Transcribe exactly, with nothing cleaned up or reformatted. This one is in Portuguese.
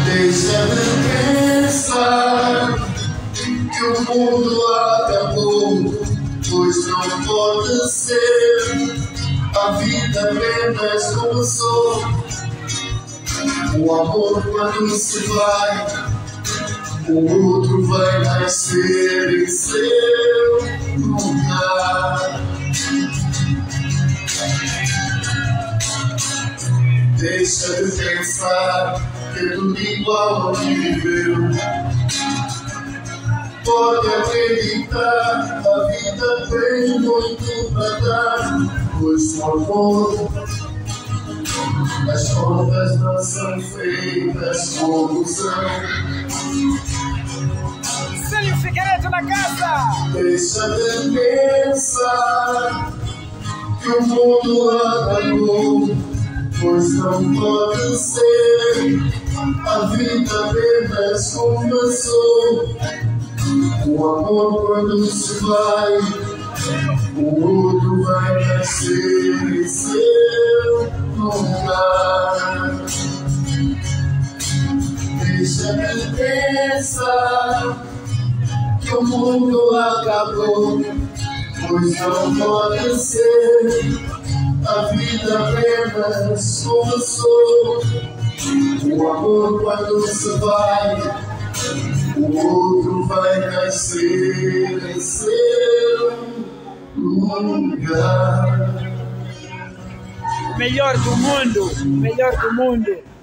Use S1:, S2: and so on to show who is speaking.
S1: Deixa de pensar que o mundo acabou, pois não pode ser. A vida apenas começou. O amor quando se vai, o outro vai nascer em seu lugar. Deixa de pensar que é tudo igual ao que viveu. Pode acreditar, a vida tem muito para dar, pois o amor, as contas não são feitas como são.
S2: Célio Figueiredo na casa!
S1: Deixa de pensar que o mundo acabou, pois não pode ser. A vida apenas começou. O amor quando se vai, o outro vai nascer em seu lugar. Deixa de pensar que o mundo acabou, pois não pode ser. A vida apenas começou. O amor quando se vai, o outro vai nascer em seu lugar.
S2: Melhor do mundo, melhor do mundo.